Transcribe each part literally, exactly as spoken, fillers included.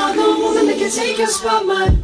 another woman that can take your spot, man.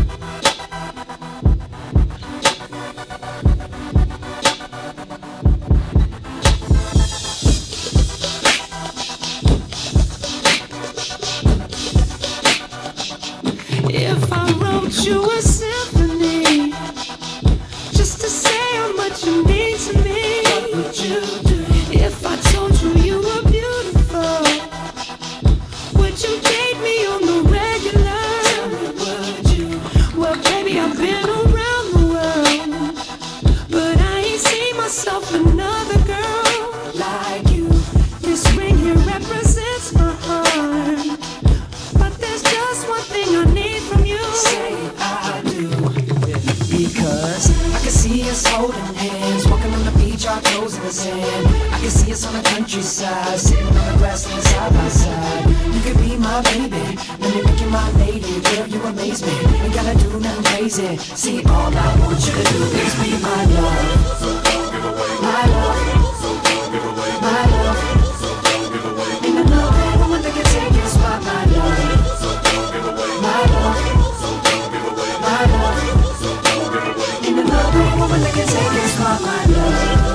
If I wrote you a symphony just to say how much you mean to me, what would you do? If I told you you were beautiful, would you date me on the regular? Tell me, would you? Well, baby, I've been around the world, but I ain't seen myself another girl like you. This ring here represents my heart, but there's just one thing I need from you. Say I do, because I can see us holding hands, walking on the beach, our toes in the sand. I can see us on the countryside, sitting on the grassland side by side. You could be my baby, let me make you my lady. Girl, you amaze me, ain't gotta do nothing crazy. See, all I want you to do is be my love. So don't give away my love. So don't give away my love. So don't give away. Ain't another woman that can take your spot, my love. So don't give away my love. So don't give away my love. So don't give away. Ain't another woman that can take your spot, my love.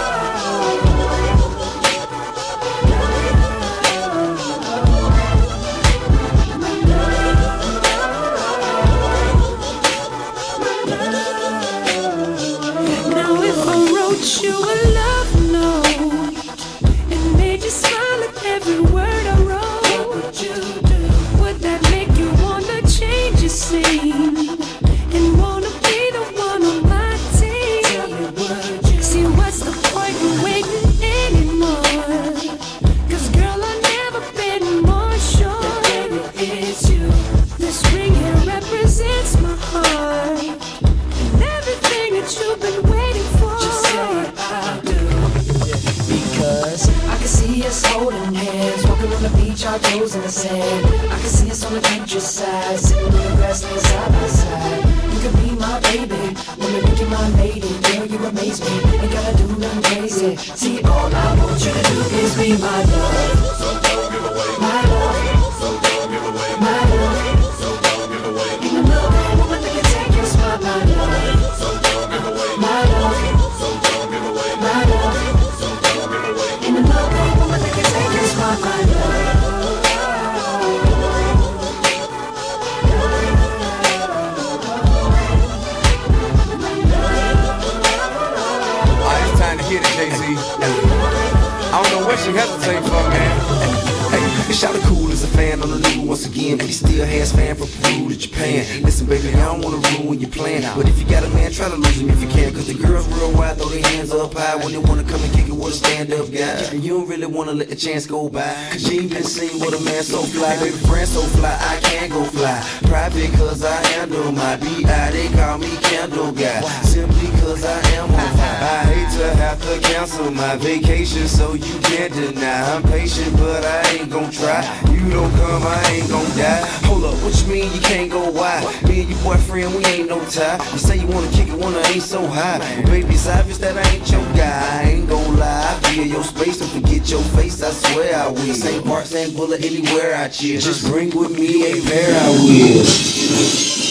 Now if I wrote you a love note and made you smile at every word I wrote, what would you do? Would that make you wanna change your scene and wanna be the one on my team? Tell me, would you? See, what's the point in waiting anymore? Cause girl, I've never been more sure That baby, it's you. this ring here represents my heart and everything that you've been waiting for. Just say I do, because I can see us holding hands, walking on the beach, our toes in the sand. I can see us on the countryside, sitting on the grassland side by side. You could be my baby, let me make you my lady. Girl, you amaze me, ain't gotta do nothing crazy. See, all I want you to do is be my love. So don't give away my love. So don't give away my love. So don't give away. Ain't another woman that can take your spot, my love. So don't give away my love. So don't give away my love. So don't give away. Ain't another woman that can take your spot, my love. Alright, it's time to hit it, Jay-Z. I don't know what she hesitate for, man. Hey, shout out cool as a fan on the new once again, but he still has fan from Peru to Japan. Listen, baby, I don't wanna ruin your plan, but if you got a man, try to lose him if you can. Cause the girls real wide, throw their hands up high when they wanna come and kick it with a stand-up guy. And you don't really wanna let the chance go by, cause you ain't been seen with a man so fly. Baby, friend so fly, I can't go fly. Private cause I handle my B I, they call me Candle Guy. Simply cause I am on fire. I hate to have to cancel my vacation, so you can't deny. I'm patient, but I ain't gon' try. You don't come, I ain't gon' die. Hold up, what you mean you can't go wide? Me and your boyfriend, we ain't no tie. You say you wanna kick it when I ain't so high, but baby, it's obvious that I ain't your guy. I ain't gon' lie, I feel your space, don't forget your face, I swear I will. Saint Bart, Saint Bullet, anywhere I chill. Just bring with me a pair, I will.